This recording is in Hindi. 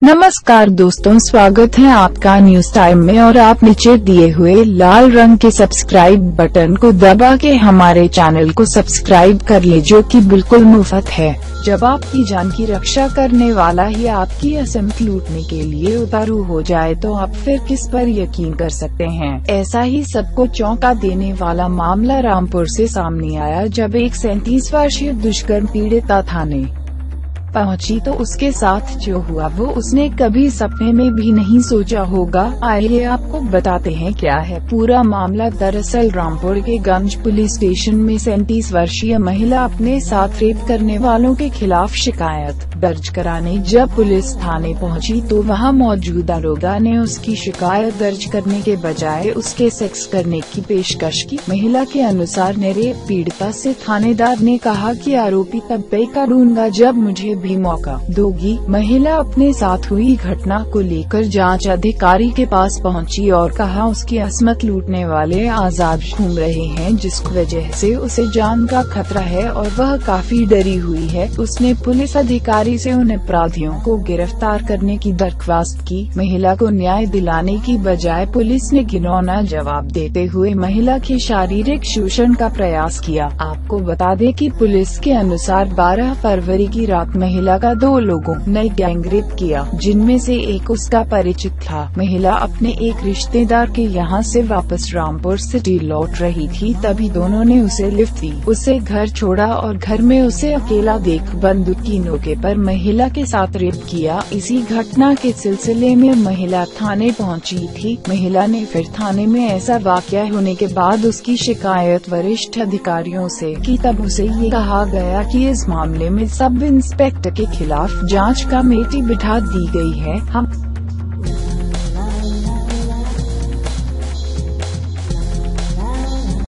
नमस्कार दोस्तों, स्वागत है आपका न्यूज टाइम में। और आप नीचे दिए हुए लाल रंग के सब्सक्राइब बटन को दबा के हमारे चैनल को सब्सक्राइब कर ले, जो कि बिल्कुल मुफ्त है। जब आपकी जान की रक्षा करने वाला ही आपकी असमत लूटने के लिए उतारू हो जाए तो आप फिर किस पर यकीन कर सकते हैं। ऐसा ही सबको चौंका देने वाला मामला रामपुर से सामने आया, जब एक 37 वर्षीय दुष्कर्म पीड़िता थाने पहुंची तो उसके साथ जो हुआ वो उसने कभी सपने में भी नहीं सोचा होगा। आइए आपको बताते हैं क्या है पूरा मामला। दरअसल रामपुर के गंज पुलिस स्टेशन में 37 वर्षीय महिला अपने साथ रेप करने वालों के खिलाफ शिकायत दर्ज कराने जब पुलिस थाने पहुंची तो वहां मौजूद दरोगा ने उसकी शिकायत दर्ज करने के बजाय उसके सेक्स करने की पेशकश की। महिला के अनुसार रेप पीड़िता से थानेदार ने कहा कि आरोपी तब पे करूंगा जब मुझे भी मौका दोगी। महिला अपने साथ हुई घटना को लेकर जांच अधिकारी के पास पहुंची और कहा उसकी असमत लूटने वाले आजाद घूम रहे हैं, जिस वजह से उसे जान का खतरा है और वह काफी डरी हुई है। उसने पुलिस अधिकारी से उन अपराधियों को गिरफ्तार करने की दरख्वास्त की। महिला को न्याय दिलाने की बजाय पुलिस ने घिनौना जवाब देते हुए महिला के शारीरिक शोषण का प्रयास किया। आपको बता दें कि पुलिस के अनुसार 12 फरवरी की रात महिला का 2 लोगों ने गैंगरेप किया, जिनमें से एक उसका परिचित था। महिला अपने एक रिश्तेदार के यहां से वापस रामपुर सिटी लौट रही थी, तभी दोनों ने उसे लिफ्ट दी, उसे घर छोड़ा और घर में उसे अकेला देख बंदूक की नोके पर महिला के साथ रेप किया। इसी घटना के सिलसिले में महिला थाने पहुंची थी। महिला ने फिर थाने में ऐसा वाकया होने के बाद उसकी शिकायत वरिष्ठ अधिकारियों से की, तब उसे ये कहा गया कि इस मामले में सब इंस्पेक्टर के खिलाफ जांच कमेटी बिठा दी गई है। हम